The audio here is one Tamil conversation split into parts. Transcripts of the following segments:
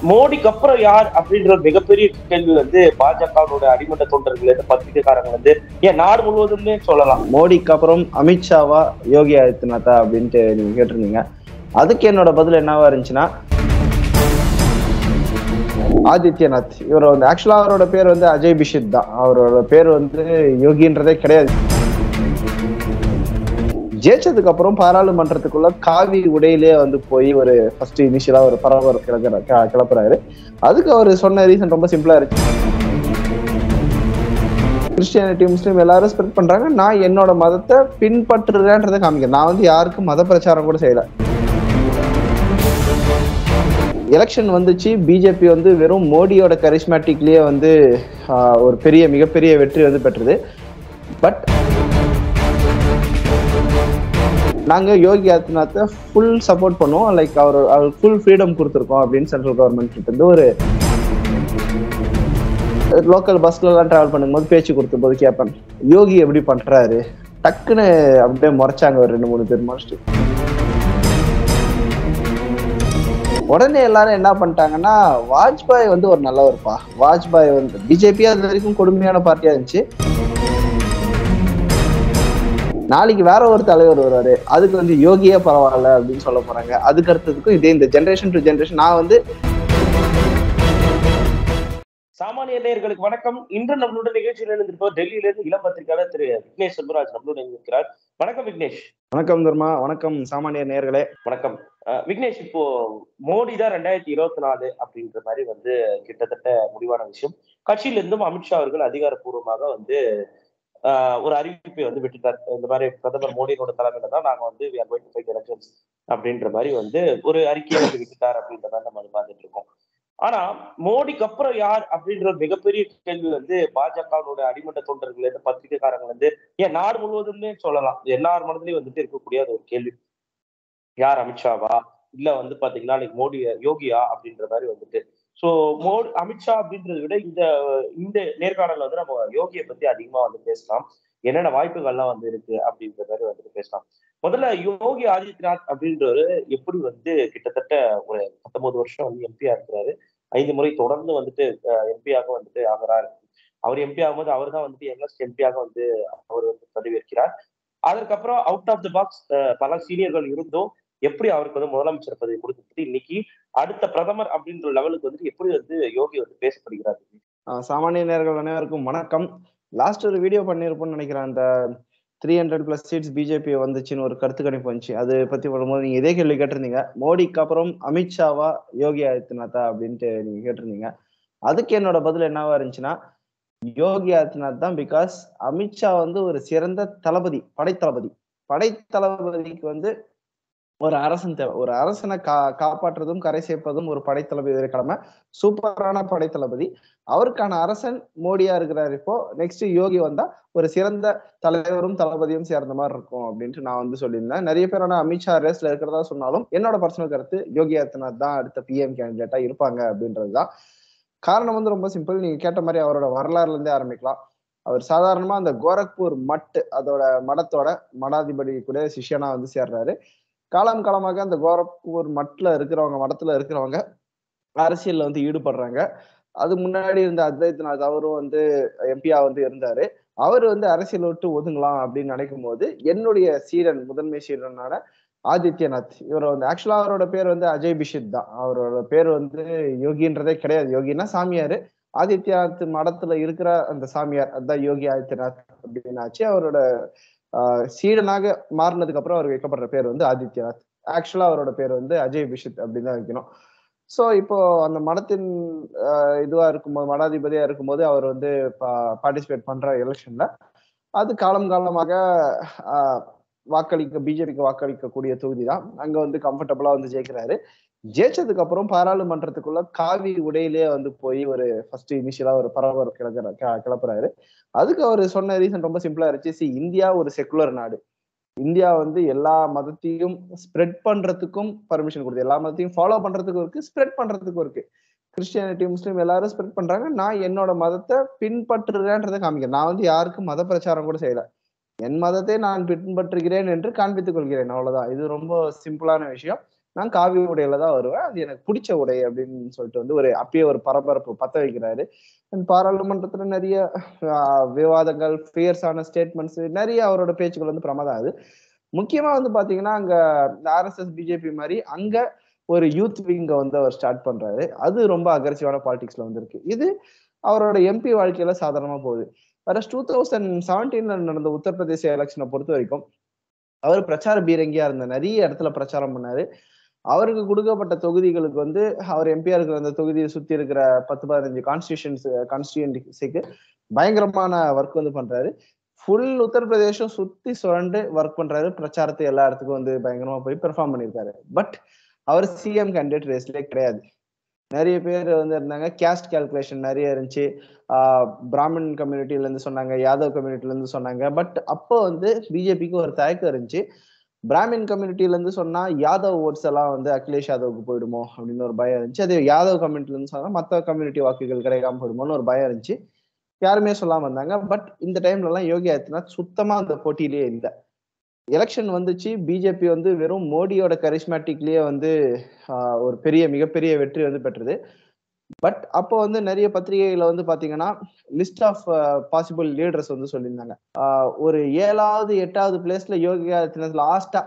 மோடிக்கு அப்புறம் யார் அப்படின்ற ஒரு மிகப்பெரிய கேள்வி பாஜகவோட அடிமட்ட தொண்டர்கள் பத்திரிகைக்காரங்க ஏன் நாடு முழுவதுமே சொல்லலாம். மோடிக்கு அப்புறம் அமித்ஷாவா யோகி ஆதித்யநாத்தா அப்படின்ட்டு நீங்க கேட்டிருந்தீங்க. அதுக்கு என்னோட பதில் என்னவா இருந்துச்சுன்னா, ஆதித்யநாத். இவர் ஆக்சுவலா அவரோட பேர் அஜய் பிஷித் தான். அவரோட பேர் யோகின்றதே கிடையாது. ஜெயிச்சதுக்கு அப்புறம் பாராளுமன்றத்துக்குள்ள காவி உடையிலே போய் ஒரு ஃபர்ஸ்ட் இனிஷியலா ஒரு பரபரப்பு கிளப்புறாரு. அதுக்கு அவர் சொன்ன ரீசன் ரொம்ப சிம்பிளா இருக்கு. கிறிஸ்டியானிட்டி முஸ்லீம் எல்லாரும் ஸ்ப்ரெட் பண்றாங்க, நான் என்னோட மதத்தை பின்பற்றுறேன்றதை காமிக்கிறேன். நான் யாருக்கும் மத பிரச்சாரம் கூட செய்யல. எலெக்ஷன் வந்துச்சு, பிஜேபி வெறும் மோடியோட கரிஸ்மேட்டிக்லயே ஒரு மிகப்பெரிய வெற்றி பெற்றது. பட் நாங்க யோகி ஆதித்யநாத்தை ஃபுல் சப்போர்ட் பண்ணுவோம். லைக் அவர் ஃபுல் ஃப்ரீடம் கொடுத்துருக்கோம் அப்படின்னு சென்ட்ரல் கவர்மெண்ட் கிட்ட ஒரு லோக்கல் பஸ்ல எல்லாம் டிராவல் பண்ணும்போது பேச்சு கொடுத்த போது கேட்பேன், யோகி எப்படி பண்றாரு? டக்குன்னு அப்படியே முறைச்சாங்க ஒரு 2-3 பேர் முடிச்சுட்டு. உடனே எல்லாரும் என்ன பண்ணிட்டாங்கன்னா, வாஜ்பாய் ஒரு நல்லவர்ப்பா. வாஜ்பாய் பிஜேபி அது வரைக்கும் கொடுமையான பார்ட்டியா இருந்துச்சு. நாளைக்கு வேற ஒரு தலைவர் வருவாரு, அதுக்கு யோகியே பரவாயில்ல அப்படின்னு சொல்ல போறாங்க. அதுக்கு அடுத்ததுக்கும் இதே இந்த ஜெனரேஷன் டு ஜெனரேஷன். நான் சாமானிய நேயர்களுக்கு வணக்கம். இன்று நம்மளுடைய நிகழ்ச்சியில் இருந்திருப்போம் டெல்லியிலிருந்து இளம் பத்திரிகையாளர் திரு விக்னேஷ் செல்வராஜ் நம்மளுடன் இருக்கிறார். வணக்கம் விக்னேஷ். வணக்கம் தர்மா. வணக்கம் சாமானிய நேயர்களே. வணக்கம் விக்னேஷ். இப்போ மோடி தான் 2024 அப்படின்ற மாதிரி கிட்டத்தட்ட முடிவான விஷயம். கட்சியிலிருந்தும் அமித்ஷா அவர்கள் அதிகாரப்பூர்வமாக ஒரு அறிவிப்பை விட்டுட்டார். இந்த மாதிரி பிரதமர் மோடியோட தலைமையில தான் நாங்க we are going to fight elections அப்படின்ற மாதிரி ஒரு அறிக்கையை விட்டுட்டார் அப்படின்றத நம்ம பார்த்துட்டு இருக்கோம். ஆனா மோடிக்கு அப்புறம் யார் அப்படின்ற ஒரு மிகப்பெரிய கேள்வி பாஜகவோட அடிமட்ட தொண்டர்கள் பத்திரிகைக்காரங்க ஏன் நாடு முழுவதுமே சொல்லலாம், எல்லார் மனதிலையும் இருக்கக்கூடிய ஒரு கேள்வி, யார் அமித்ஷாவா இல்ல பாத்தீங்கன்னா மோடி யோகியா அப்படின்ற மாதிரி சோ அமித்ஷா அப்படின்றத விட இந்த நேர்காணல நம்ம யோகியை பத்தி அதிகமா பேசலாம். என்னென்ன வாய்ப்புகள்லாம் இருக்கு அப்படின்ற மாதிரி பேசலாம். முதல்ல யோகி ஆதித்யநாத் அப்படின்றவரு எப்படி கிட்டத்தட்ட ஒரு 19 வருஷம் எம்பியா இருக்கிறாரு. 5 முறை தொடர்ந்து எம்பியாக ஆகிறார். அவர் எம்பி ஆகும்போது அவர் தான் யங்கஸ்ட் எம்பியாக அவர் பதவியேற்கிறார். அதற்கப்புறம் அவுட் ஆஃப் தி பாக்ஸ் பல சீனியர்கள் இருந்தும் எப்படி அவருக்கு முதலமைச்சர் பதவி கொடுக்கப்பட்டு இன்னைக்கு அடுத்த பிரதமர் அப்படின்ற லெவலுக்கு எப்படி யோகி பேசப்படுகிறார். சாமானிய நேயர்கள் அனைவருக்கும் வணக்கம். லாஸ்ட் ஒரு வீடியோ பண்ணிருப்போம்னு நினைக்கிறேன். அந்த 300+ சீட்ஸ் பிஜேபி வந்துச்சுன்னு ஒரு கருத்து கணிப்பு வந்துச்சு. அது பத்தி வரும்போது நீங்க இதே கேள்வி கேட்டிருந்தீங்க, மோடிக்கு அப்புறம் அமித்ஷாவா யோகி ஆதித்யநாத்தா அப்படின்ட்டு நீங்க கேட்டிருந்தீங்க. அதுக்கு என்னோட பதில் என்னவா இருந்துச்சுன்னா, யோகி ஆதித்யநாத் தான். பிகாஸ் அமித்ஷா ஒரு சிறந்த தளபதி, படைத்தளபதிக்கு ஒரு அரசன் தேவை. ஒரு அரசனை காப்பாற்றுறதும் கரை சேர்ப்பதும் ஒரு படைத்தளபதி கடமை. சூப்பரான படைத்தளபதி. அவருக்கான அரசன் மோடியா இருக்கிறார். இப்போ நெக்ஸ்ட் யோகி வந்தா ஒரு சிறந்த தலைவரும் தளபதியும் சேர்ந்த மாதிரி இருக்கும் அப்படின்ட்டு நான் சொல்லியிருந்தேன். நிறைய பேர் அமித்ஷா ரேஸ்ல இருக்கிறதா சொன்னாலும் என்னோட பர்சனல் கருத்து யோகி ஆதித்யநாத் தான் அடுத்த பிஎம் கேண்டிடேட்டா இருப்பாங்க அப்படின்றதுதான். காரணம் ரொம்ப சிம்பிள். நீங்க கேட்ட மாதிரி அவரோட வரலாறுல இருந்தே ஆரம்பிக்கலாம். அவர் சாதாரணமா அந்த கோரக்பூர் அதோட மடத்தோட மடாதிபதி கூட சிஷ்யனா சேர்றாரு. காலமாக அந்த கோரக்பூர் மடத்துல இருக்கிறவங்க அரசியல்ல ஈடுபடுறாங்க. அது முன்னாடி இருந்த ஆதித்யநாத் அவரும் எம்பியா இருந்தாரு. அவரு அரசியல் விட்டு ஒதுங்கலாம் அப்படின்னு நினைக்கும் போது என்னுடைய முதன்மை சீரனான ஆதித்யநாத், இவர் ஆக்சுவலா அவரோட பேர் அஜய் பிஷித் தான். அவரோட பேர் யோகின்றதே கிடையாது. யோகின்னா சாமியாரு. ஆதித்யநாத் மடத்துல இருக்கிற அந்த சாமியார், அதுதான் யோகி ஆதித்யநாத் அப்படின்னு ஆச்சு. அவரோட சீடனாக மாறினதுக்கு அப்புறம் அவர் வைக்கப்படுற பேர் ஆதித்யநாத். ஆக்சுவலா அவரோட பேர் அஜய் பிஷித் அப்படின்னு தான் வைக்கணும். சோ இப்போ அந்த மடத்தின் இதுவா இருக்கும்போது, மடாதிபதியா இருக்கும்போது அவர் பார்ட்டிசிபேட் பண்ற எலெக்ஷன்ல அது காலமாக பிஜேபிக்கு வாக்களிக்கக்கூடிய தொகுதி தான். அங்க கம்ஃபர்டபுளா ஜெயிக்கிறாரு. ஜெயிச்சதுக்கு அப்புறம் பாராளுமன்றத்துக்குள்ள காவி உடையிலே போய் ஒரு ஃபர்ஸ்ட் இனிஷியலா ஒரு பரபரப்பு கிளப்புறாரு. அதுக்கு அவர் சொன்ன ரீசன் ரொம்ப சிம்பிளா இருந்துச்சு. இந்தியா ஒரு செக்குலர் நாடு. இந்தியா எல்லா மதத்தையும் ஸ்ப்ரெட் பண்றதுக்கும் பர்மிஷன் கொடுத்து, எல்லா மதத்தையும் ஃபாலோ பண்றதுக்கும் இருக்கு, ஸ்ப்ரெட் பண்றதுக்கும் இருக்கு. கிறிஸ்டியானிட்டி முஸ்லீம் எல்லாரும் ஸ்ப்ரெட் பண்றாங்க, நான் என்னோட மதத்தை பின்பற்றுறேன்றதை காமிக்கிறேன். நான் யாருக்கும் மத பிரச்சாரம் கூட செய்யல. என் மதத்தை நான் பின்பற்றுகிறேன் என்று காண்பித்துக் கொள்கிறேன், அவ்வளவுதான். இது ரொம்ப சிம்பிளான விஷயம். நான் காவி உடையில தான் வருவேன், அது எனக்கு பிடிச்ச உடை அப்படின்னு சொல்லிட்டு வந்து அப்பயே ஒரு பரபரப்பு பத்த வைக்கிறாரு. பாராளுமன்றத்துல நிறைய விவாதங்கள், ஃபியர்ஸான ஸ்டேட்மெண்ட்ஸ், நிறைய அவரோட பேச்சுக்கள் வந்து பிரமாதம் ஆகுது. முக்கியமா வந்து பாத்தீங்கன்னா அங்க ஆர்எஸ்எஸ் பிஜேபி மாதிரி அங்க ஒரு யூத் விங்க வந்து அவர் ஸ்டார்ட் பண்றாரு. அது ரொம்ப அக்ரெசிவான பாலிடிக்ஸ்ல வந்திருக்கு. இது அவரோட எம்பி வாழ்க்கையில சாதாரணமா போகுது. வேற 2017 நடந்த உத்தரப்பிரதேச எலெக்ஷனை பொறுத்த வரைக்கும் அவர் பிரச்சார பீரங்கியா இருந்த நிறைய இடத்துல பிரச்சாரம் பண்ணாரு. அவருக்கு கொடுக்கப்பட்ட தொகுதிகளுக்கு வந்து அவர் எம்பியா இருக்கிற அந்த தொகுதியை சுத்தி இருக்கிற 10-15 கான்ஸ்டியூன்சிக்கு பயங்கரமான ஒர்க் வந்து பண்றாரு. ஃபுல் உத்தரப்பிரதேசம் சுத்தி சுரண்டு ஒர்க் பண்றாரு. பிரச்சாரத்தை எல்லா இடத்துக்கும் வந்து பயங்கரமா போய் பெர்ஃபார்ம் பண்ணியிருக்காரு. பட் அவர் சிஎம் கேண்டிடேட் ரேஸ்லேயே கிடையாது. நிறைய பேர் வந்து இருந்தாங்க. கேஸ்ட் கால்குலேஷன் நிறைய இருந்துச்சு. பிராமின் கம்யூனிட்டில இருந்து சொன்னாங்க, யாதவ் கம்யூனிட்டில இருந்து சொன்னாங்க. பட் அப்போ வந்து பிஜேபிக்கு ஒரு தயக்கம் இருந்துச்சு. பிராமின் கம்யூனிட்டில இருந்து சொன்னா யாதவ் ஓட்ஸ் எல்லாம் வந்து அகிலேஷ் யாதவுக்கு போயிடுமோ அப்படின்னு ஒரு பயம் இருந்துச்சு. அதே யாதவ் கம்யூனிட்டில இருந்து சொன்னா மற்ற கம்யூனிட்டி வாக்குகள் கிடைக்காம போயிடுமோன்னு ஒரு பயம் இருந்துச்சு. யாருமே சொல்லாம இருந்தாங்க. பட் இந்த டைம்ல எல்லாம் யோகி ஆதித்யநாத் சுத்தமா அந்த போட்டியிலேயே இல்லை. எலெக்ஷன் வந்துச்சு. பிஜேபி வந்து வெறும் மோடியோட கரிஸ்மேட்டிக்லயே வந்து ஒரு மிகப்பெரிய வெற்றி வந்து பெற்றது. பட் அப்போ வந்து நிறைய பத்திரிகைகளை வந்து பாத்தீங்கன்னா லிஸ்ட் ஆஃப் பாசிபிள் லீடர்ஸ் வந்து சொல்லியிருந்தாங்க. ஒரு 7வது 8வது பிளேஸ்ல யோகி ஆதித்யநாத் லாஸ்டா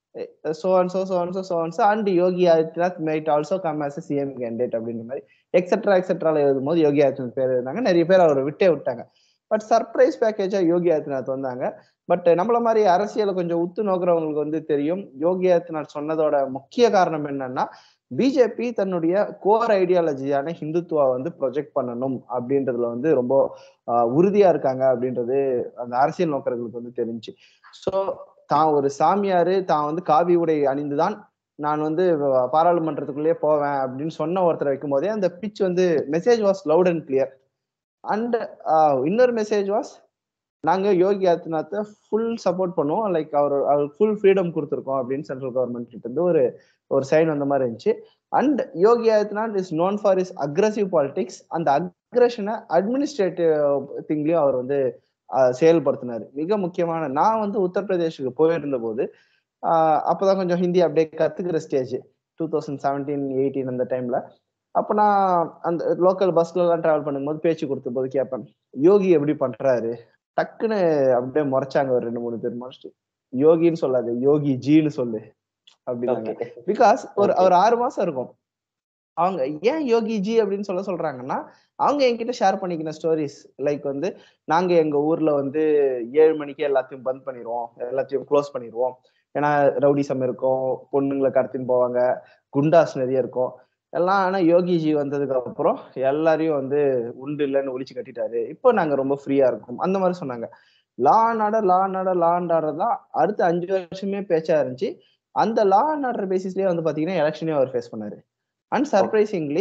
and Yogi Adityanath might also come as CM candidate அப்படின்ற மாதிரி எக்ஸெட்ரா எழுதும் போது யோகி ஆதித்யநாத் பேர் இருந்தாங்க. நிறைய பேர் அவரை விட்டாங்க. பட் சர்ப்ரைஸ் பேக்கேஜா யோகி ஆதித்யநாத் வந்தாங்க. பட் நம்மள மாதிரி அரசியலை கொஞ்சம் உத்து நோக்குறவங்களுக்கு வந்து தெரியும், யோகி ஆதித்யநாத் சொன்னதோட முக்கிய காரணம் என்னன்னா பிஜேபி தன்னுடைய கோர் ஐடியாலஜியான ஹிந்துத்துவா வந்து ப்ரொஜெக்ட் பண்ணணும் அப்படின்றதுல வந்து ரொம்ப உறுதியா இருக்காங்க அப்படின்றது அந்த அரசியல் நோக்கர்களுக்கு வந்து தெரிஞ்சு. ஸோ தான் ஒரு சாமியாரு, தான் வந்து காவி உடை அணிந்துதான் நான் வந்து பாராளுமன்றத்துக்குள்ளேயே போவேன் அப்படின்னு சொன்ன ஒருத்தரை வைக்கும் போதே அந்த பிச் வந்து message was loud and clear. And இன்னொரு மெசேஜ் வாஸ், நாங்க யோகி ஆதித்யநாத்தை ஃபுல் சப்போர்ட் பண்ணுவோம், லைக் அவர் ஃபுல் ஃப்ரீடம் கொடுத்துருக்கோம் அப்படின்னு சென்ட்ரல் கவர்மெண்ட் கிட்ட இருந்து ஒரு சைன் வந்த மாதிரி இருந்துச்சு. And Yogi Adityanath is known for is aggressive politics. அந்த அக்ரெஷனை அட்மினிஸ்ட்ரேட்டிவ் திங்லயும் அவர் வந்து செயல்படுத்தினாரு. மிக முக்கியமான, நான் வந்து உத்தரப்பிரதேஷுக்கு போயிருந்த போது அப்பதான் கொஞ்சம் ஹிந்தி அப்படியே கத்துக்கிற ஸ்டேஜ் 2017-18 அந்த டைம்ல. அப்ப நான் அந்த லோக்கல் பஸ்ல எல்லாம் டிராவல் பண்ணும்போது பேச்சு கொடுத்த போது கேட்பேன், யோகி எப்படி பண்றாரு? டக்குன்னு அப்படியே முறைச்சாங்க ஒரு 2-3 பேர் முறைச்சிட்டு, யோகின்னு சொல்லாது, யோகி ஜின்னு சொல்லு அப்படின்னாங்க. பிகாஸ் ஒரு 6 மாசம் இருக்கும். அவங்க ஏன் யோகி ஜி அப்படின்னு சொல்றாங்கன்னா, அவங்க என்கிட்ட ஷேர் பண்ணிக்கிற ஸ்டோரிஸ் லைக் வந்து, நாங்க எங்க ஊர்ல வந்து 7 மணிக்கே எல்லாத்தையும் பந்த் பண்ணிடுவோம், எல்லாத்தையும் க்ளோஸ் பண்ணிடுவோம். ஏன்னா ரவுடிசம் இருக்கும், பொண்ணுங்களை கடத்தின்னு போவாங்க, குண்டாஸ் நிறைய இருக்கும் எல்லாம். ஆனா யோகிஜி வந்ததுக்கு அப்புறம் எல்லாரையும் வந்து உண்டு இல்லைன்னு ஒழிச்சு கட்டிட்டாரு, இப்போ நாங்க ரொம்ப ஃப்ரீயா இருக்கோம் அந்த மாதிரி சொன்னாங்க. லா அண்ட் ஆர்டர் தான் அடுத்த 5 வருஷமே பேச்சா இருந்துச்சு. அந்த லா அண்ட் ஆர்டர் பேசிஸ்லயே வந்து பாத்தீங்கன்னா எலெக்ஷனே அவர் ஃபேஸ் பண்ணாரு. அண்ட் சர்ப்ரைசிங்லி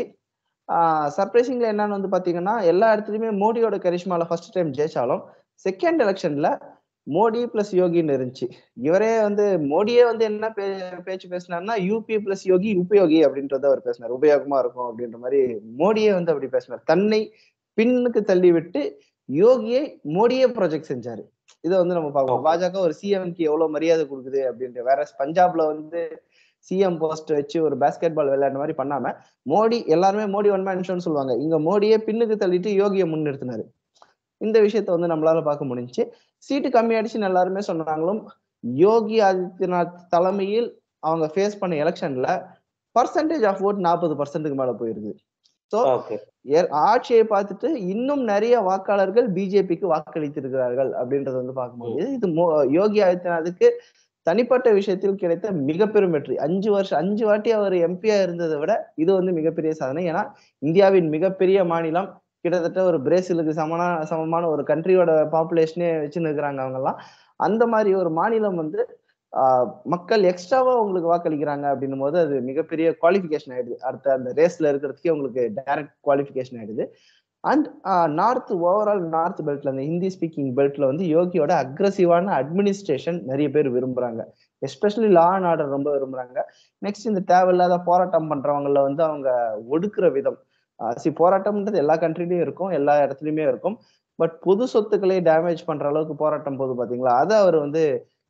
என்னன்னு வந்து பாத்தீங்கன்னா, எல்லா இடத்துலயுமே மோடியோட கரிஷ்மால ஃபர்ஸ்ட் டைம் ஜெயிச்சாலும் செகண்ட் எலெக்ஷன்ல மோடி பிளஸ் யோகின்னு இருந்துச்சு. இவரே வந்து மோடியே வந்து என்ன பேச்சு பேசினார்னா, யூபி பிளஸ் யோகி உபயோகி அப்படின்றத அவர் பேசினார். உபயோகமா இருக்கும் அப்படின்ற மாதிரி மோடியே வந்து அப்படி பேசினார். தன்னை பின்னுக்கு தள்ளி விட்டு யோகியை மோடியே ப்ரொஜெக்ட் செஞ்சாரு. இதை வந்து நம்ம பார்க்கணும். பாஜக ஒரு சிஎம்க்கு எவ்வளவு மரியாதை கொடுக்குது அப்படின்ற. வேற பஞ்சாப்ல வந்து சிஎம் போஸ்ட் வச்சு ஒரு பேஸ்கெட் பால் விளையாடுற மாதிரி பண்ணாம, மோடி எல்லாருமே மோடி ஒன் மேன் ஷோன்னு சொல்லுவாங்க, இங்க மோடியே பின்னுக்கு தள்ளிட்டு யோகியை முன்னிறுத்தினாரு. இந்த விஷயத்த வந்து நம்மளால பார்க்க முடிஞ்சுச்சு. சீட்டு கம்மியாயிடுச்சுன்னு எல்லாருமே சொன்னாங்களும், யோகி ஆதித்யநாத் தலைமையில் அவங்க ஃபேஸ் பண்ண எலெக்ஷன்ல பர்சன்டேஜ் ஆஃப் ஓட் 40% மேல போயிருக்கு. ஸோ ஆட்சியை பார்த்துட்டு இன்னும் நிறைய வாக்காளர்கள் பிஜேபிக்கு வாக்களித்திருக்கிறார்கள் அப்படின்றத வந்து பார்க்கும்போது, இது யோகி ஆதித்யநாத்துக்கு தனிப்பட்ட விஷயத்தில் கிடைத்த மிகப்பெரும் வெற்றி. 5 வாட்டி அவர் எம்பியா இருந்ததை விட இது வந்து மிகப்பெரிய சாதனை. ஏன்னா இந்தியாவின் மிகப்பெரிய மாநிலம், கிட்டத்தட்ட ஒரு பிரேசிலுக்கு சமமான ஒரு கண்ட்ரியோட பாப்புலேஷனே வச்சுன்னு இருக்கிறாங்க அவங்க எல்லாம். அந்த மாதிரி ஒரு மாநிலம் வந்து மக்கள் எக்ஸ்ட்ராவா உங்களுக்கு வாக்களிக்கிறாங்க அப்படின்னும் போது அது மிகப்பெரிய குவாலிஃபிகேஷன் ஆயிடுது. அடுத்த அந்த ரேஸ்ல இருக்கிறதுக்கே உங்களுக்கு டைரக்ட் குவாலிஃபிகேஷன் ஆயிடுது. அண்ட் ஓவரால் நார்த் பெல்ட்ல, அந்த ஹிந்தி ஸ்பீக்கிங் பெல்ட்ல வந்து யோகியோட அக்ரெசிவான அட்மினிஸ்ட்ரேஷன் நிறைய பேர் விரும்புறாங்க. எஸ்பெஷலி லா அண்ட் ஆர்டர் ரொம்ப விரும்புறாங்க. நெக்ஸ்ட் இந்த தேவையில்லாத போராட்டம் பண்றவங்கள வந்து அவங்க ஒடுக்குற விதம். போராட்டம்ன்றது எல்லா கண்ட்ரிலயும் இருக்கும், எல்லா இடத்துலயுமே இருக்கும். பட் பொது சொத்துக்களை டேமேஜ் பண்ற அளவுக்கு போராட்டம் போது பாத்தீங்களா, அதை அவர் வந்து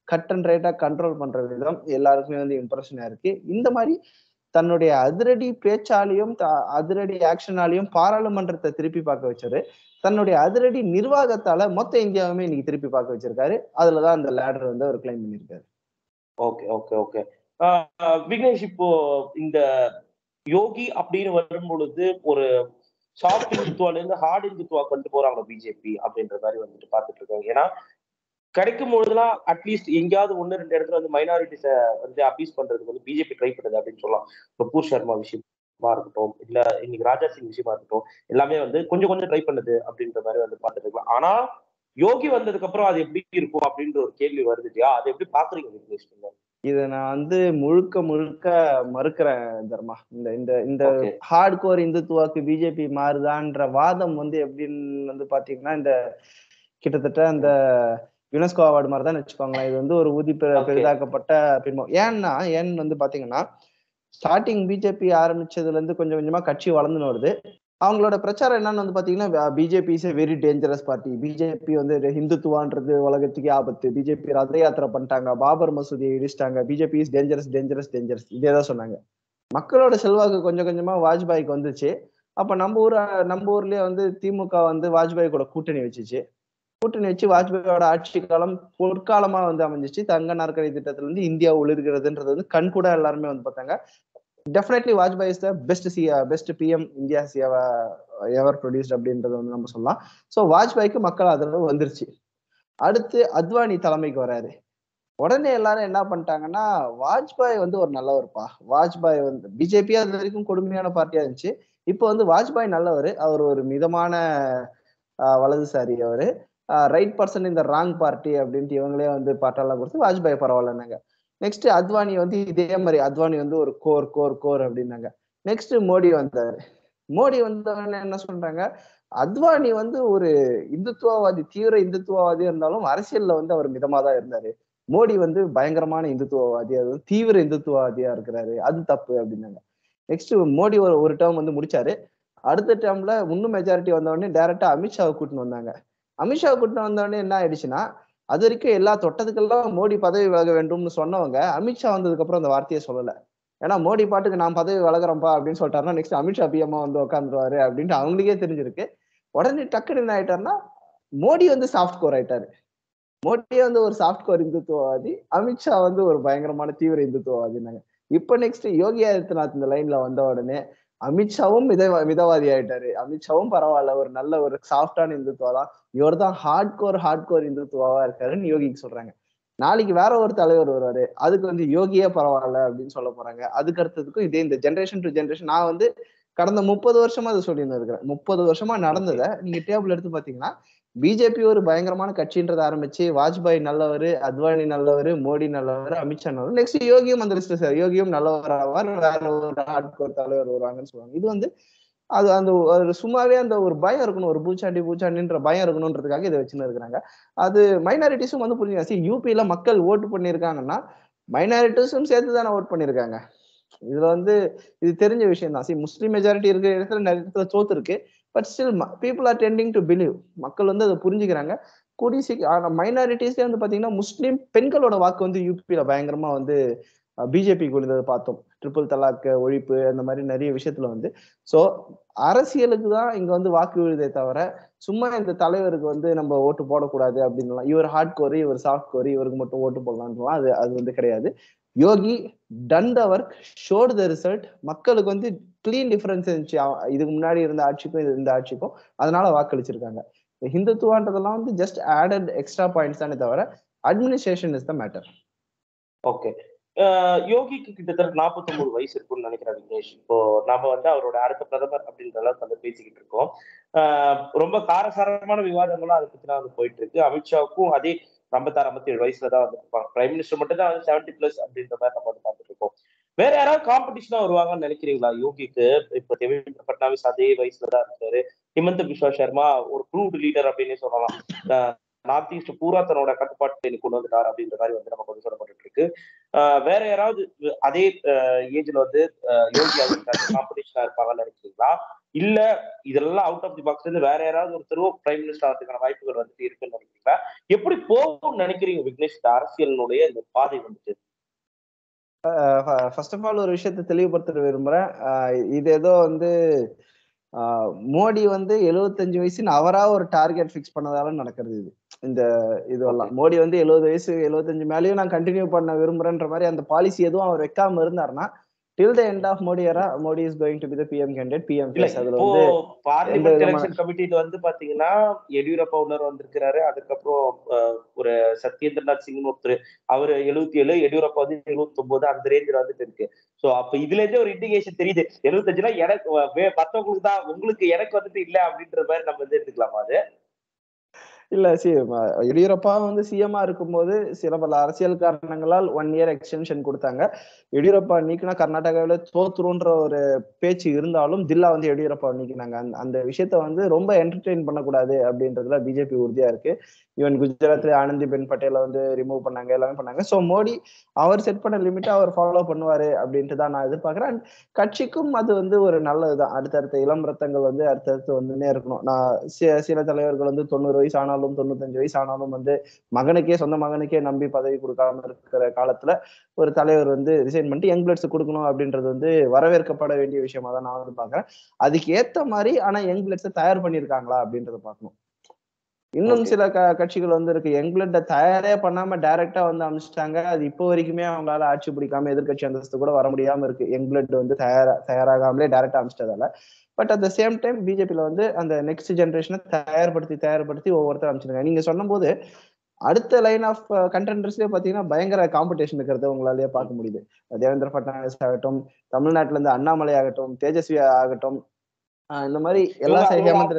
கட் அண்ட் ரைட்டா கண்ட்ரோல் பண்ற விதம் எல்லாருக்குமே வந்து இம்ப்ரெஷனா இருக்கு. இந்த மாதிரி தன்னுடைய அதிரடி பேச்சாலையும் அதிரடி ஆக்ஷனாலையும் பாராளுமன்றத்தை திருப்பி பார்க்க வச்சாரு. தன்னுடைய அதிரடி நிர்வாகத்தால மொத்த இந்தியாவுமே இன்னைக்கு திருப்பி பார்க்க வச்சிருக்காரு. அதுலதான் அந்த லேடர் வந்து அவர் கிளைம் பண்ணியிருக்காரு. Okay okay okay. விக்னேஷ், இப்போ இந்த யோகி அப்படின்னு வரும் பொழுது ஒரு சாஃப்ட் இந்துத்துவால இருந்து ஹார்ட் இந்துத்துவா கொண்டு போறாங்க பிஜேபி அப்படின்ற மாதிரி வந்துட்டு பார்த்துட்டு இருக்காங்க. ஏன்னா கிடைக்கும் பொழுதுலாம் அட்லீஸ்ட் எங்கேயாவது 1-2 இடத்துல வந்து மைனாரிட்டிஸை வந்து அப்பீஸ் பண்றதுக்கு வந்து பிஜேபி ட்ரை பண்ணுது அப்படின்னு சொல்லலாம். கபூர் சர்மா விஷயமா இருக்கட்டும், இல்ல இன்னைக்கு ராஜா சிங் விஷயமா இருக்கட்டும், எல்லாமே வந்து கொஞ்சம் கொஞ்சம் ட்ரை பண்ணுது அப்படின்ற மாதிரி வந்து பார்த்துட்டு இருக்கலாம். ஆனா யோகி வந்ததுக்கு அப்புறம் அது எப்படி இருக்கும் அப்படின்ற ஒரு கேள்வி வருது இல்லையா? அதை எப்படி பாக்குறீங்க விக்னேஷ்? இதை நான் வந்து முழுக்க முழுக்க மறுக்கிறேன் தர்மா. இந்த இந்த இந்த ஓகே ஹார்ட் கோர் இந்துத்துவாக்கு பிஜேபி மாறுதான்ற வாதம் வந்து எப்படின்னு வந்து பாத்தீங்கன்னா, இந்த கிட்டத்தட்ட அந்த யுனெஸ்கோ அவார்டு மாதிரி தான் வச்சுக்கோங்களேன். இது வந்து ஒரு ஊதி ஓகே பெரிதாக்கப்பட்ட பின்பம். ஏன்னு வந்து பாத்தீங்கன்னா, ஸ்டார்டிங் பிஜேபி ஆரம்பிச்சதுல இருந்து கொஞ்சம் கொஞ்சமா கட்சி வளர்ந்துன்னு வருது. அவங்களோட பிரச்சாரம் என்னன்னு வந்து பாத்தீங்கன்னா, BJP is a very dangerous party, BJP வந்து ஹிந்துத்துவான்றது உலகத்துக்கே ஆபத்து, பிஜேபி ரத யாத்திரை பண்ணிட்டாங்க, பாபர் மசூதியை இடிச்சிட்டாங்க, BJP is dangerous dangerous dangerous, இதேதான் சொன்னாங்க. மக்களோட செல்வாக்கு கொஞ்சம் கொஞ்சமா வாஜ்பாய்க்கு வந்துச்சு. அப்ப நம்ம ஊர்லயே வந்து திமுக வந்து வாஜ்பாய் கூட கூட்டணி வச்சுச்சு. கூட்டணி வச்சு வாஜ்பாயோட ஆட்சி காலம் பொற்காலமா வந்து அமைஞ்சிச்சு. தங்க நாற்கரை திட்டத்துல இருந்து இந்தியா ஒளிர்கிறதுன்றது வந்து கண் கூட எல்லாருமே வந்து பார்த்தாங்க. Definitely Vajpayee is the best PM India ever produced அப்படின்றது வந்து நம்ம சொல்லலாம். ஸோ வாஜ்பாய்க்கு மக்கள் ஆதரவு வந்துருச்சு. அடுத்து அத்வானி தலைமைக்கு வராரு. உடனே எல்லாரும் என்ன பண்ணிட்டாங்கன்னா, வாஜ்பாய் வந்து ஒரு நல்லவர்ப்பா, வாஜ்பாய் வந்து பிஜேபி அது வரைக்கும் கொடுமையான பார்ட்டியா இருந்துச்சு. இப்போ வந்து வாஜ்பாய் நல்லவர், அவர் ஒரு மிதமான வலதுசாரி, அவரு ரைட் பர்சன் இந்த ராங் பார்ட்டி அப்படின்ட்டு இவங்களே வந்து பாட்டெல்லாம் கொடுத்து வாஜ்பாய் பரவாயில்லன்னாங்க. நெக்ஸ்ட் அத்வானி வந்து இதே மாதிரி அத்வானி வந்து ஒரு கோர் கோர் கோர் அப்படின்னாங்க. நெக்ஸ்ட் மோடி வந்தாரு. மோடி வந்தவொடனே என்ன சொல்றாங்க, அத்வானி வந்து ஒரு இந்துத்துவவாதி, தீவிர இந்துத்துவவாதி இருந்தாலும் அரசியல்ல வந்து அவர் மிதமா தான் இருந்தாரு. மோடி வந்து பயங்கரமான இந்துத்துவவாதி, அது தீவிர இந்துத்துவவாதியா இருக்கிறாரு, அது தப்பு அப்படின்னாங்க. நெக்ஸ்ட் மோடி ஒரு டேர்ம் வந்து முடிச்சாரு. அடுத்த டேர்ம்ல இன்னும் மெஜாரிட்டி வந்தவொடனே டைரக்டா அமித்ஷாவை கூட்டின்னு வந்தாங்க. அமித்ஷாவை கூட்டின்னு வந்தவொடனே என்ன ஆயிடுச்சுன்னா, அது வரைக்கும் எல்லா தொட்டதுக்கெல்லாம் மோடி பதவி விலக வேண்டும்னு சொன்னவங்க அமித்ஷா வந்ததுக்கு அப்புறம் அந்த வார்த்தையை சொல்லல. ஏன்னா மோடி பாட்டுக்கு நான் பதவி விலகிறேன்ப்பா அப்படின்னு சொல்லிட்டாருன்னா நெக்ஸ்ட் அமித்ஷா பிஎம்மா வந்து உட்காந்துருவாரு அப்படின்ட்டு அவங்களுக்கே தெரிஞ்சிருக்கு. உடனே டக்குன்னு என்ன ஆயிட்டாருன்னா, மோடி வந்து சாஃப்ட் கோர் ஆயிட்டாரு. மோடியே வந்து ஒரு சாஃப்ட் கோர் இந்துத்துவவாதி, அமித்ஷா வந்து ஒரு பயங்கரமான தீவிர இந்துத்துவவாதினாங்க. இப்ப நெக்ஸ்ட் யோகி ஆதித்யநாத் இந்த லைன்ல வந்த உடனே அமித்ஷாவும் மிதவாதி ஆயிட்டாரு. அமித்ஷாவும் பரவாயில்ல, ஒரு நல்ல ஒரு சாஃப்டான இந்துத்துவா தான், இவர் தான் ஹார்ட் கோர் இந்துத்துவாவா இருக்காருன்னு யோகிக்கு சொல்றாங்க. நாளைக்கு வேற ஒரு தலைவர் வருவாரு, அதுக்கு வந்து யோகியே பரவாயில்ல அப்படின்னு சொல்ல போறாங்க. அதுக்கு அடுத்ததுக்கும் இதே இந்த ஜென்ரேஷன் டு ஜென்ரேஷன் நான் வந்து கடந்த 30 வருஷமா அதை சொல்லிட்டு இருக்கிறேன். 30 வருஷமா நடந்ததை நீங்க டேபிள் எடுத்து பாத்தீங்கன்னா, பிஜேபி ஒரு பயங்கரமான கட்சின்றதை ஆரம்பிச்சு வாஜ்பாய் நல்லவர், அத்வானி நல்லவர், மோடி நல்லவர், அமித்ஷா நல்லவர், நெக்ஸ்ட் யோகியும் அந்த லிஸ்ட் சார், யோகியும் நல்லவர் ஆவார், வேற ஒரு ஹார்ட்கோர் தலைவர் வருவாங்கன்னு சொல்லுவாங்க. இது வந்து அது அந்த சும்மாவே அந்த ஒரு பயம் இருக்கணும், ஒரு பூச்சாண்டின்ற பயம் இருக்கணும்ன்றதுக்காக இதை வச்சுன்னு இருக்கிறாங்க. அது மைனாரிட்டிஸும் வந்து புரிஞ்சுங்க. யூபியில மக்கள் ஓட்டு பண்ணியிருக்காங்கன்னா மைனாரிட்டிஸும் சேர்த்து தானே ஓட் பண்ணியிருக்காங்க. இதுல வந்து இது தெரிஞ்ச விஷயம் தான். முஸ்லீம் மெஜாரிட்டி இருக்கிற இடத்துல நிறைய இடத்துல தோத்து இருக்கு. But still people are tending to believe. மக்கள் வந்து அதை புரிஞ்சுக்கிறாங்க. கூடி சீக்கிரம் மைனாரிட்டிஸ்ல வந்து பாத்தீங்கன்னா முஸ்லீம் பெண்களோட வாக்கு வந்து யூபியில பயங்கரமா வந்து பிஜேபிக்கு விழுந்ததை பார்த்தோம். ட்ரிபிள் தலாக் ஒழிப்பு அந்த மாதிரி நிறைய விஷயத்துல வந்து. சோ அரசியலுக்கு தான் இங்க வந்து வாக்கு விழுதே தவிர சும்மா இந்த தலைவருக்கு வந்து நம்ம ஓட்டு போடக்கூடாது அப்படின்லாம், இவர் ஹார்ட் கோரி இவர் சாஃப்ட் கோரி இவருக்கு மட்டும் ஓட்டு போடலாம்லாம் அது அது வந்து கிடையாது. Yogi done the work, showed the result. மக்களுக்கு வந்து கிளீன் டிஃபரன்ஸ் இருந்துச்சு இதுக்கு முன்னாடி இருந்த ஆட்சிக்கும் இந்த ஆட்சிக்கும், அதனால வாக்களிச்சிருக்காங்க. ஹிந்துத்துவான்றதெல்லாம் வந்து ஜஸ்ட் ஆடட் எக்ஸ்ட்ரா பாயிண்ட்ஸ் தானே தவிர administration is the matter. Okay. யோகிக்கு கிட்டத்தட்ட 49 வயசு இருக்கும்னு நினைக்கிறேன் விக்னேஷ். இப்போ நாம வந்து அவரோட அடுத்த பிரதமர் அப்படின்ற அளவுக்கு வந்து பேசிக்கிட்டு இருக்கோம். ரொம்ப காரசாரமான விவாதங்களும் அதை பத்தி தான் வந்து போயிட்டு இருக்கு. அமித்ஷாவுக்கும் அதே 56-57 வயசுல தான் வந்து இருப்பாங்க. பிரைம் மினிஸ்டர் மட்டும் தான் வந்து 70+ அப்படின்ற மாதிரி நம்ம வந்து பார்த்துட்டு இருக்கோம். வேற யாராவது காம்படிஷனா வருவாங்கன்னு நினைக்கிறீங்களா யோகிக்கு? இப்ப தேவேந்திர பட்னாவிஸ் அதே வயசுல தான் இருக்காரு. ஹிமந்த பிஸ்வா சர்மா ஒரு ப்ரூவ்டு லீடர் அப்படின்னு சொல்லலாம். நார்த் ஈஸ்ட் பூரா தன்னோட கட்டுப்பாட்டு கொண்டு வந்துட்டார் அப்படின்ற மாதிரி வந்து நமக்கு வந்து சொல்லப்பட்டு இருக்கு. வேற யாராவது அதே ஏஜ்ல வந்து யோகி ஆதித்யநாத் காம்படிஷனா இருப்பாங்கன்னு நினைக்கிறீங்களா? இல்ல இதெல்லாம் அவுட் ஆஃப் தி பாக்ஸ் இருந்து வேற யாராவது ஒருத்தர் பிரைம் மினிஸ்டர் ஆகிறதுக்கான வாய்ப்புகள் வந்துட்டு இருக்குன்னு நினைக்கிறீங்களா? எப்படி போகும்னு நினைக்கிறீங்க விக்னேஷ் இந்த அரசியலினுடைய இந்த பாதை வந்துட்டு? ஃபர்ஸ்ட் ஆஃப் ஆல் ஒரு விஷயத்த தெளிவுபடுத்த விரும்புறேன். இது ஏதோ வந்து மோடி வந்து 75 வயசுன்னு அவரா ஒரு டார்கெட் ஃபிக்ஸ் பண்ணதால நடக்கிறது இது. இந்த இதெல்லாம் மோடி வந்து 70 வயசு 75 மேலயும் நான் கண்டினியூ பண்ண விரும்புறேன்ற மாதிரி அந்த பாலிசி எதுவும் அவர் வைக்காம இருந்தாருன்னா till the end of Modi era, Modi is going to be the PM candidate. PM face அதுல இப்போ வந்து பார்லிமெண்ட் எலெக்ஷன் கமிட்டில வந்து பாத்தீங்கன்னா எடியூரப்பா உள்ளர் வந்திருக்கிறாரு. அதுக்கப்புறம் ஒரு சத்யேந்திரநாத் சிங்னு ஒருத்தர் அவரு 77, எடியூரப்பா வந்து 79 அந்த ரேஞ்சில் வந்துட்டு இருக்கு. சோ அப்ப இதுல இருந்தே ஒரு இண்டிகேஷன் தெரியுது 75னா எனக்கு மத்தவங்களுக்கு தான், உங்களுக்கு எனக்கு வந்துட்டு இல்ல அப்படின்ற மாதிரி நம்ம வந்து எடுத்துக்கலாமா அது? இல்ல எடியூரப்பா வந்து சிஎம்ஆ இருக்கும்போது சில பல அரசியல் காரணங்களால் 1 இயர் எக்ஸ்டென்ஷன் கொடுத்தாங்க. எடியூரப்பா நீக்கினா கர்நாடகாவில தோத்துருன்ற ஒரு பேச்சு இருந்தாலும் தில்லா வந்து எடியூரப்பா நீக்கினாங்க. அந்த விஷயத்த வந்து ரொம்ப என்டர்டெயின் பண்ணக்கூடாது அப்படின்றதுல பிஜேபி உறுதியா இருக்கு. ஈவன் குஜராத்ல ஆனந்திபென் பட்டேலை வந்து ரிமூவ் பண்ணாங்க, எல்லாமே பண்ணாங்க. சோ மோடி அவர் செட் பண்ண லிமிட்டை அவர் ஃபாலோ பண்ணுவாரு அப்படின்ட்டு தான் நான் எதிர்பார்க்கிறேன். கட்சிக்கும் அது வந்து ஒரு நல்லதுதான். அடுத்தடுத்த இளம் ரத்தங்கள் வந்து அடுத்தடுத்து வந்துன்னே இருக்கணும். நான் சில தலைவர்கள் வந்து 90 வயசு ஆனாலும் 95 வயசு ஆனாலும் வந்து சொந்த மகனுக்கே நம்பி பதவி கொடுக்காம இருக்கிற காலத்துல ஒரு தலைவர் வந்து ரிசைன் பண்ணிட்டு யங் பிளட்ஸ் கொடுக்கணும் அப்படின்றது வந்து வரவேற்கப்பட வேண்டிய விஷயமா தான் நான் வந்து பாக்குறேன். அதுக்கு ஏத்த மாதிரி ஆனா யங் பிளட்ஸை தயார் பண்ணியிருக்காங்களா அப்படின்றத பார்க்கணும். இன்னும் சில கட்சிகள் வந்து இருக்கு யங் பிளட்ட தயாரே பண்ணாம டைரக்டா வந்து அமைச்சிட்டாங்க. அது இப்போ வரைக்குமே அவங்களால ஆட்சி பிடிக்காம எதிர்கட்சி அந்தஸ்து கூட வர முடியாம இருக்கு. யங் பிளட் வந்து தயாராகாமலே டைரக்டா அமைச்சிட்டதால. But at the same time பிஜேபியில வந்து அந்த நெக்ஸ்ட் ஜெனரேஷனை தயார்படுத்தி ஒவ்வொருத்தர் அமைச்சிருக்காங்க. நீங்க சொன்னும்போது அடுத்த லைன் ஆஃப் கண்டெண்டர்ஸ்லயே பாத்தீங்கன்னா பயங்கர காம்படிஷன் இருக்கிறத உங்களாலேயே பார்க்க முடியுது. தேவேந்திர பட்னாவிஸ் ஆகட்டும், தமிழ்நாட்டுல இருந்து அண்ணாமலை ஆகட்டும், தேஜஸ்வி ஆகட்டும், இந்த மாதிரி எல்லா ஹேமந்த்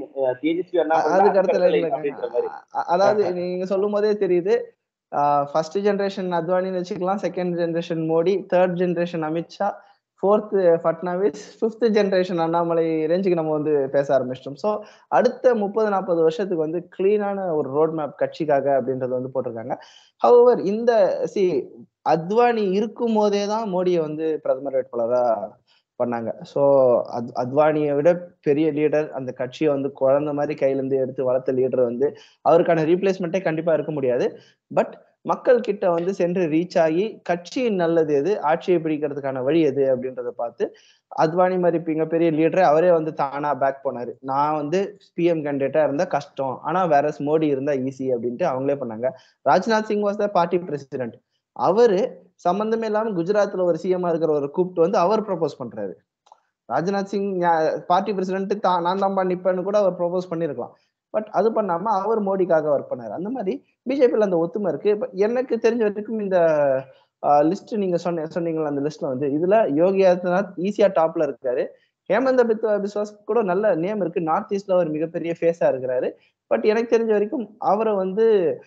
அதுக்கு அடுத்த அதாவது நீங்க சொல்லும் போதே தெரியுது. ஃபர்ஸ்ட் ஜெனரேஷன் அத்வானின்னு வச்சுக்கலாம், second generation Modi, third generation Amit Shah, fourth Fadnavis, fifth generation Annamalai ரேஞ்சுக்கு நம்ம வந்து பேச ஆரம்பிச்சிட்டோம். ஸோ அடுத்த 30-40 வருஷத்துக்கு வந்து கிளீனான ஒரு ரோட் மேப் கட்சிக்காக அப்படின்றத வந்து போட்டிருக்காங்க. ஹவவர் இந்த அத்வானி இருக்கும் போதே தான் மோடியை வந்து பிரதமர் வேட்பாளரா பண்ணாங்க. ஸோ அத்வானியை விட பெரிய லீடர், அந்த கட்சியை வந்து குழந்தை மாதிரி கையில இருந்து எடுத்து வளர்த்த லீடர் வந்து அவருக்கான ரீப்ளேஸ்மெண்ட்டே கண்டிப்பா இருக்க முடியாது. பட் மக்கள் கிட்ட வந்து சென்று ரீச் ஆகி கட்சியின் நல்லது எது, ஆட்சியை பிடிக்கிறதுக்கான வழி எது அப்படின்றத பார்த்து அத்வானி மாதிரி மிகப்பெரிய லீடரை அவரே வந்து தானா பேக் போனாரு. நான் வந்து பிஎம் கேண்டிடேட்டா இருந்தா கஷ்டம், ஆனா வேற மோடி இருந்தா ஈஸி அப்படின்ட்டு அவங்களே பண்ணாங்க. Rajnath Singh was the party president. அவரு சம்பந்தமே இல்லாம குஜராத்ல ஒரு சிஎம்ஆ இருக்கிறவரை கூப்பிட்டு வந்து அவர் ப்ரொபோஸ் பண்றாரு. ராஜ்நாத் சிங் பார்ட்டி பிரசிடென்ட் நான் தான் நிப்பேன்னு கூட அவர் ப்ரொபோஸ் பண்ணிருக்கலாம். பட் அது பண்ணாம அவர் மோடிக்காக ஒர்க் பண்ணாரு. அந்த மாதிரி பிஜேபியில் அந்த ஒத்துமை இருக்கு. எனக்கு தெரிஞ்ச வரைக்கும் இந்த லிஸ்ட் நீங்க சொன்னீங்களா, அந்த லிஸ்ட்ல வந்து இதுல யோகி ஆதித்யநாத் ஈஸியா டாப்ல இருக்காரு. ஹேமந்த பிஸ்வாஸ் கூட நல்ல நேம் இருக்கு. நார்த் ஈஸ்ட்ல அவர் மிகப்பெரிய ஃபேஸா இருக்கிறாரு. பட் எனக்கு தெரிஞ்ச வரைக்கும் அவரை வந்து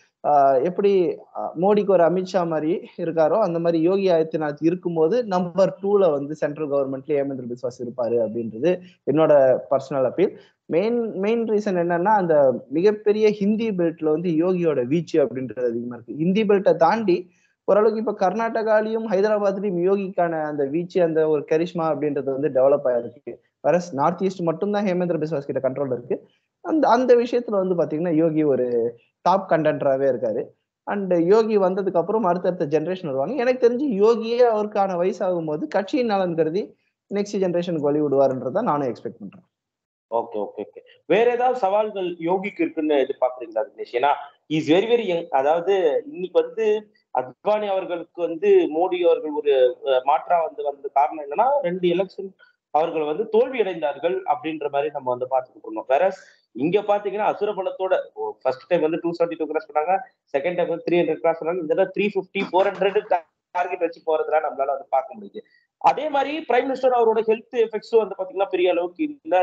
எப்படி மோடிக்கு ஒரு அமித்ஷா மாதிரி இருக்காரோ அந்த மாதிரி யோகி ஆதித்யநாத் இருக்கும்போது நம்பர் 2ல வந்து சென்ட்ரல் கவர்மெண்ட்ல ஹேமந்த பிஸ்வாஸ் இருப்பாரு அப்படின்றது என்னோட பர்சனல் அப்பீல். மெயின் ரீசன் என்னன்னா அந்த மிகப்பெரிய ஹிந்தி பெல்ட்ல வந்து யோகியோட வீச்சு அப்படின்றது அதிகமா இருக்கு. ஹிந்தி பெல்ட்டை தாண்டி ஓரளவுக்கு இப்ப கர்நாடகாலையும் ஹைதராபாத்லயும் யோகிக்கான அந்த வீச்சு, அந்த ஒரு கரிஷ்மா அப்படின்றது வந்து டெவலப் ஆயிருக்கு. வேற நார்த் ஈஸ்ட் மட்டும்தான் ஹேமேந்திர பிஸ்வாஸ் கிட்ட கண்ட்ரோல் இருக்கு. அந்த விஷயத்துல வந்து பாத்தீங்கன்னா யோகி ஒரு டாப் கண்டென்டராகவே இருக்காரு. அண்ட் யோகி வந்ததுக்கு அப்புறம் அடுத்தடுத்த ஜென்ரேஷன் வருவாங்க. எனக்கு தெரிஞ்சு யோகியே அவருக்கான வயசாகும் போது கட்சியின் நலன் கருதி நெக்ஸ்ட் ஜென்ரேஷனுக்கு வழி விடுவாருன்றத நானும் எக்ஸ்பெக்ட் பண்றேன். Okay okay okay. வேற ஏதாவது சவால்கள் யோகிக்கு இருக்குன்னு எதிர்பார்க்குறீங்களா விக்னேஷ்? ஏன்னா இஸ் வெரி வெரி யங். அதாவது இன்னைக்கு வந்து அத்வானி அவர்களுக்கு வந்து மோடி அவர்கள் ஒரு மாற்றா வந்த காரணம் என்னன்னா 2 எலெக்ஷன் அவர்கள் வந்து தோல்வி அடைந்தார்கள் அப்படின்ற மாதிரி நம்ம வந்து பார்த்துட்டு இருந்தோம். வேற இங்க பாத்தீங்கன்னா அசுர பலத்தோட ஃபர்ஸ்ட் டைம் வந்து 272 கிராஸ் பண்ணாங்க, செகண்ட் டைம் வந்து 300 கிராஸ் பண்ணாங்க, இந்த தடவை 350 400 டார்கெட் வச்சு போறதுல நம்மளால வந்து பார்க்க முடியுது. அதே மாதிரி பிரைம் மினிஸ்டர் அவரோட ஹெல்த் எஃபெக்ட்ஸும் வந்து பாத்தீங்கன்னா பெரிய அளவுக்கு இல்ல.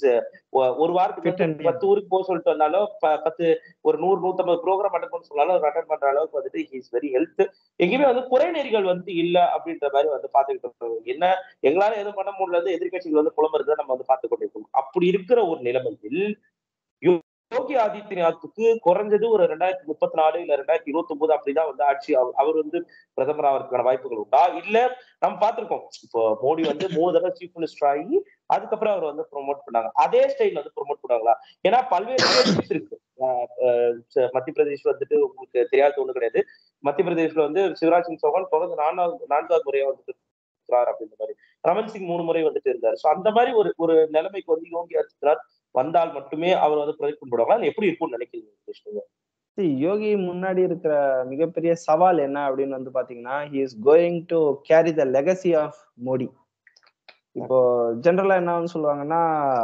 ஒரு வாரத்துக்கு 10 ஊருக்கு போக சொல்லிட்டு வந்தாலும் 10 ஒரு 100-150 ப்ரோக்ராம் அட்டன் பண்ண சொன்னாலும் அட்டன் பண்ற அளவுக்கு வந்துட்டு ஹீஸ் வெரி ஹெல்த். எங்கேயுமே வந்து குறைநெறிகள் வந்து இல்ல அப்படின்ற மாதிரி வந்து பாத்துக்கிட்டு இருக்கோம். என்ன எங்களால எதுவும் பண்ண முடியல, எதிர்கட்சிகள் வந்து புலம்புறத நம்ம வந்து பார்த்து கொண்டிருக்கோம். அப்படி இருக்கிற ஒரு நிலைமையில் யோகி ஆதித்யநாத்துக்கு குறைஞ்சது ஒரு 2034 இல்ல 2029 அப்படிதான் வந்து ஆட்சி அவர் வந்து பிரதமர் ஆகிறதுக்கான வாய்ப்புகள் உண்டா? இல்ல நம்ம பார்த்திருக்கோம். இப்போ மோடி வந்து 3 தடவை சீஃப் மினிஸ்டர் ஆகி அதுக்கப்புறம் அவர் வந்து ப்ரொமோட் பண்ணாங்க. அதே ஸ்டைல் வந்து ப்ரொமோட் பண்ணுவாங்களா? ஏன்னா பல்வேறு ஸ்டேட்ஸ் இருக்கு. அ அ மத்திய பிரதேஷ் வந்துட்டு உங்களுக்கு தெரியாத ஒண்ணும் கிடையாது. மத்திய பிரதேஷ்ல வந்து சிவராஜ் சிங் சௌஹான் தொடர்ந்து 4வது முறையா வந்துட்டு இருக்கிறார் அப்படின்ற மாரி. ரமன் சிங் 3 முறை வந்துட்டு இருந்தாரு. சோ அந்த மாரி ஒரு ஒரு நிலைமைக்கு வந்து யோகி ஆதித்யநாத் வந்தால் மட்டுமே அவர் வந்து ப்ரொஜெக்ட் பண்ணப்படுவாங்களா? இல்ல எப்படி இருக்கும்னு நினைக்கிறீங்க விக்னேஷ் நீங்க? யோகி முன்னாடி இருக்கிற மிகப்பெரிய சவால் என்ன அப்படின்னு வந்து பாத்தீங்கன்னா, he is going to carry the legacy of Modi. இப்போ ஜெனரலா என்ன சொல்லுவாங்கன்னா,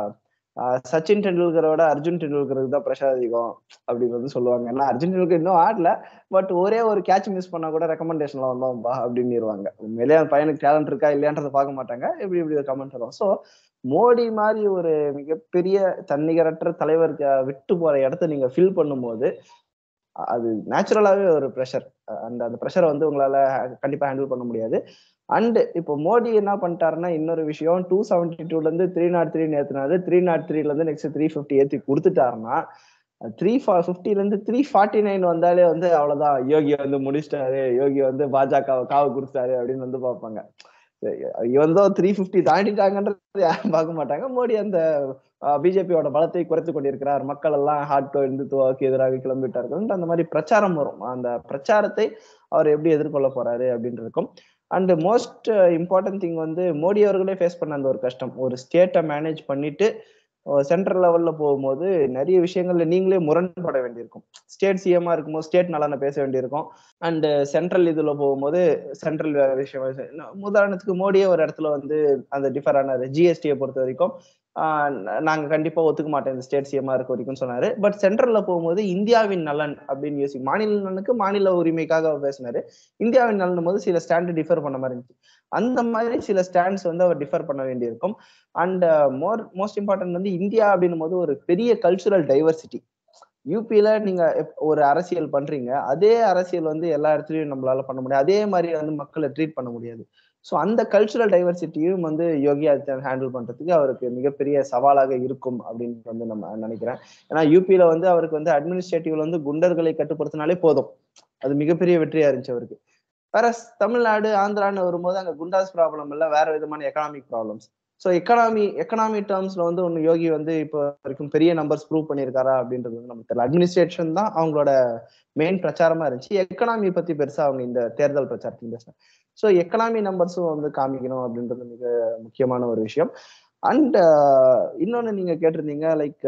சச்சின் டெண்டுல்கரோட அர்ஜுன் டெண்டுல்கருக்கு தான் பிரஷர் அதிகம் அப்படின்னு வந்து சொல்லுவாங்க. ஏன்னா அர்ஜுன் டெண்டுல்கர் இன்னும் ஆடல. பட் ஒரே ஒரு கேட்ச் மிஸ் பண்ணா கூட ரெக்கமெண்டேஷன்ல வந்தோம்பா அப்படின்னுருவாங்க. உண்மையிலேயே அந்த பையனுக்கு டேலண்ட் இருக்கா இல்லையான்றத பார்க்க மாட்டாங்க. இப்படி இப்படி ஒரு கமெண்ட் வரும். ஸோ மோடி மாதிரி ஒரு மிகப்பெரிய தன்னிகரற்ற தலைவருக்கு விட்டு போற இடத்த நீங்க ஃபில் பண்ணும்போது அது நேச்சுரலாவே ஒரு ப்ரெஷர். அந்த ப்ரெஷரை வந்து உங்களால கண்டிப்பா ஹேண்டில் பண்ண முடியாது. அண்ட் இப்போ மோடி என்ன பண்ணிட்டாருன்னா இன்னொரு விஷயம் 272ல இருந்து 303 ஏத்துனாரு. 303ல இருந்து நெக்ஸ்ட் 350 ஏத்தி கொடுத்துட்டாருன்னா 350ல இருந்து 349 வந்தாலே வந்து அவ்வளவுதான், யோகி வந்து முடிச்சிட்டாரு, யோகி வந்து பாஜக காவு கொடுத்தாரு அப்படின்னு வந்து பார்ப்பாங்க. இவன் தான் 350 தாண்டிட்டாங்கன்றது யாரும் பார்க்க மாட்டாங்க. மோடி அந்த பிஜேபியோட பலத்தை குறைத்துக் கொண்டிருக்கிறார், மக்கள் எல்லாம் ஹார்ட்கோ இந்துத்துவாவுக்கு எதிராக கிளம்பிட்டார்கள், அந்த மாதிரி பிரச்சாரம் வரும். அந்த பிரச்சாரத்தை அவர் எப்படி எதிர்கொள்ள போறாரு அப்படின்னு இருக்கும். அண்ட் மோஸ்ட் இம்பார்ட்டன்ட் திங் வந்து மோடி அவர்களே ஃபேஸ் பண்ண அந்த ஒரு கஷ்டம், ஒரு ஸ்டேட்டை மேனேஜ் பண்ணிட்டு சென்ட்ரல் லெவல்ல போகும்போது நிறைய விஷயங்கள்ல நீங்களே முரண்பட வேண்டியிருக்கும். ஸ்டேட் சிஎம்மா இருக்கும்போது ஸ்டேட் நலனை பேச வேண்டியிருக்கும். அண்ட் சென்ட்ரல் இதுல போகும்போது சென்ட்ரல் விஷயம். உதாரணத்துக்கு மோடியே ஒரு இடத்துல வந்து அந்த டிஃபர் ஆனாரு ஜிஎஸ்டியை பொறுத்த வரைக்கும். நாங்க கண்டிப்பா ஒத்துக்க மாட்டோம் இந்த ஸ்டேட் சிஎம்மா இருக்க வரைக்கும் சொன்னாரு. பட் சென்ட்ரல்ல போகும்போது இந்தியாவின் நலன் அப்படின்னு யோசிக்கும். மாநில நலனுக்கு மாநில உரிமைக்காக பேசினாரு. இந்தியாவின் நலன் போது சில ஸ்டாண்ட் டிஃபர் பண்ண மாதிரி இருந்துச்சு. அந்த மாதிரி சில ஸ்டாண்ட்ஸ் வந்து அவர் டிஃபர் பண்ண வேண்டியிருக்கும். அண்ட் மோஸ்ட் இம்பார்ட்டன்ட் வந்து இந்தியா அப்படின்னும் போது ஒரு பெரிய கல்ச்சுரல் டைவர்சிட்டி. யூபியில நீங்க ஒரு அரசியல் பண்றீங்க, அதே அரசியல் வந்து எல்லா இடத்துலயும் நம்மளால பண்ண முடியாது, அதே மாதிரி வந்து மக்களை ட்ரீட் பண்ண முடியாது. ஸோ அந்த கல்ச்சுரல் டைவர்சிட்டியும் வந்து யோகி ஆதித்யநாத் ஹேண்டில் பண்றதுக்கு அவருக்கு மிகப்பெரிய சவாலாக இருக்கும் அப்படின்னு வந்து நம்ம நினைக்கிறேன். ஏன்னா யூபியில வந்து அவருக்கு வந்து அட்மினிஸ்ட்ரேட்டிவ்ல வந்து குண்டர்களை கட்டுப்படுத்தினாலே போதும், அது மிகப்பெரிய வெற்றியா இருந்துச்சு அவருக்கு. வேற தமிழ்நாடு ஆந்திரான்னு வரும்போது அங்க குண்டாஸ் ப்ராப்ளம் இல்ல, வேற விதமான எக்கனாமிக் ப்ராப்ளம்ஸ். ஸோ எக்கனாமி டேர்ம்ஸ்ல வந்து ஒன்னு யோகி வந்து இப்போ வரைக்கும் பெரிய நம்பர்ஸ் ப்ரூவ் பண்ணியிருக்காரா அப்படின்றது வந்து நமக்கு தெரியல. அட்மினிஸ்ட்ரேஷன் தான் அவங்களோட மெயின் பிரச்சாரமா இருந்துச்சு. எக்கனாமி பத்தி பெருசா அவங்க இந்த தேர்தல் பிரச்சாரத்தில் பேசினாங்க. ஸோ எக்கனாமி நம்பர்ஸும் வந்து காமிக்கணும் அப்படின்றது மிக முக்கியமான ஒரு விஷயம். அண்ட் இன்னொன்னு நீங்க கேட்டிருந்தீங்க, லைக்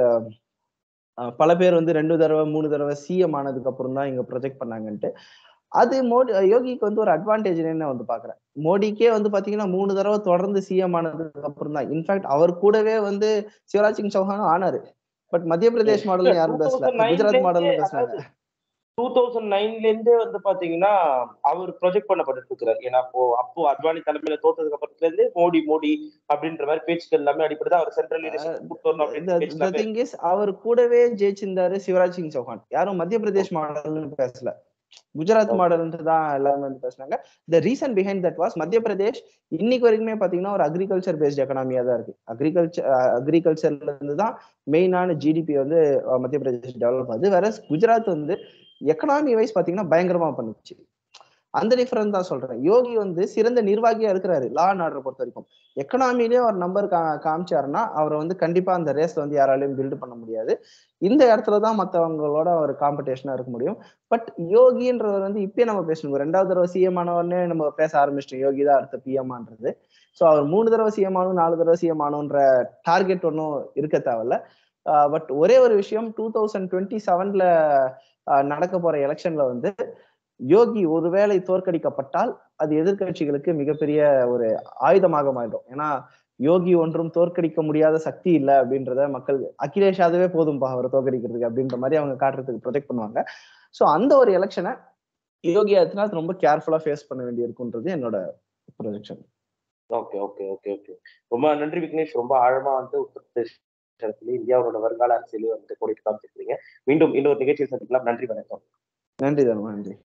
பல பேர் வந்து 2 தடவை 3 தடவை சிஎம் ஆனதுக்கு அப்புறம் தான் இங்க ப்ரொஜெக்ட் பண்ணாங்கன்ட்டு. அது மோடி யோகிக்கு வந்து ஒரு அட்வான்டேஜ்னு நான் வந்து பாக்குறேன். மோடிக்கே வந்து பாத்தீங்கன்னா 3 தடவை தொடர்ந்து சிஎம் ஆனதுக்கு அப்புறம் தான். இன்ஃபேக்ட் அவர் கூடவே வந்து சிவராஜ் சிங் சௌஹானும் ஆனாரு. பட் மத்திய பிரதேஷ் இல்ல மாடல்னு யாரும் பேசல, குஜராத் 2009ல மாடல்னு பேசுனாங்க. அதாவது 2009ல இருந்தே வந்து பாத்தீங்கன்னா அவர் ப்ரொஜெக்ட் பண்ணப்பட்டு இருக்கிறார். ஏன்னா அப்போ அத்வானி தலைமையில தோத்ததுக்கு அப்புறத்துல இருந்து மோடி மோடி அப்படின்ற மாதிரி பேச்சுக்கள் எல்லாமே அடிப்படைதான் அவர் சென்ட்ரல் லீடர்ஷிப் கூட்டு வரணும் அப்படின்ற பேச்சு எல்லாமே திங் இஸ் அவர் கூடவே ஜெயிச்சிருந்தாரு சிவராஜ் சிங் சௌஹான். யாரும் மத்திய பிரதேஷ் மாடல்னு பேசல, குஜராத் ஓகே. மாடல்ன்ட்டு தான் எல்லாரும் வந்து பேசுனாங்க. The reason behind that was Madhya Pradesh இன்னைக்கு வரைக்குமே பாத்தீங்கன்னா ஒரு அக்ரிகல்ச்சர் பேஸ்ட் எக்கனாமியா தான் இருக்கு. அக்ரிகல்ச்சர்ல இருந்து தான் மெயினான ஜிடிபி வந்து மத்திய பிரதேஷ் டெவலப் ஆகுது. வேற குஜராத் வந்து எக்கனாமி வைஸ் பாத்தீங்கன்னா பயங்கரமா பண்ணுச்சு. அந்த டிஃபரன்ஸ் தான் சொல்றேன். யோகி வந்து சிறந்த நிர்வாகியா இருக்கிறாரு லா அண்ட் ஆர்டர் பொறுத்த வரைக்கும். எக்கனாமிலேயே ஒரு நம்பர் காமிச்சாருன்னா அவரை வந்து கண்டிப்பா அந்த ரேஸ்ல வந்து யாராலையும் பில்டு பண்ண முடியாது. இந்த இடத்துலதான் மத்தவங்களோட ஒரு காம்படிஷனா இருக்க முடியும். பட் யோகின்றவர் வந்து இப்பயே நம்ம பேசணும். 2வது தடவை சிஎம் ஆனவொடனே நம்ம பேச ஆரம்பிச்சிட்டோம் யோகி தான் அடுத்த பிஎம்ன்றது. ஸோ அவர் 3 தடவை சிஎம் ஆனும் 4 தடவை சிஎம் ஆனுன்ற டார்கெட் ஒன்றும் இருக்க தேவையில்ல. பட் ஒரே ஒரு விஷயம், 2027ல நடக்க போற எலெக்ஷன்ல வந்து யோகி ஒருவேளை தோற்கடிக்கப்பட்டால் அது எதிர்கட்சிகளுக்கு மிகப்பெரிய ஒரு ஆயுதமாக மாறிடும். ஏன்னா யோகி ஒன்றும் தோற்கடிக்க முடியாத சக்தி இல்லை அப்படின்றத மக்கள், அகிலேஷ் யாதவே போதும்பா அவரை தோற்கடிக்கிறதுக்கு அப்படின்ற மாதிரி அவங்க காட்டுறதுக்கு ப்ரொஜெக்ட் பண்ணுவாங்க. ஸோ அந்த ஒரு எலெக்ஷனை யோகி ஆதித்யநாத் ரொம்ப கேர்ஃபுல்லா ஃபேஸ் பண்ண வேண்டி இருக்குன்றது என்னோட projection. Okay okay okay okay ரொம்ப நன்றி விக்னேஷ். ரொம்ப ஆழமா வந்து உத்தரப்பிரதேசத்திலே இந்தியாவோட வருங்கால அரசியலையும் வந்து கோடிட்டு காமிச்சிருக்கீங்க. மீண்டும் இன்னொரு நிகழ்ச்சியில் சந்திக்கலாம். நன்றி, வணக்கம். நன்றி தர்மா, நன்றி.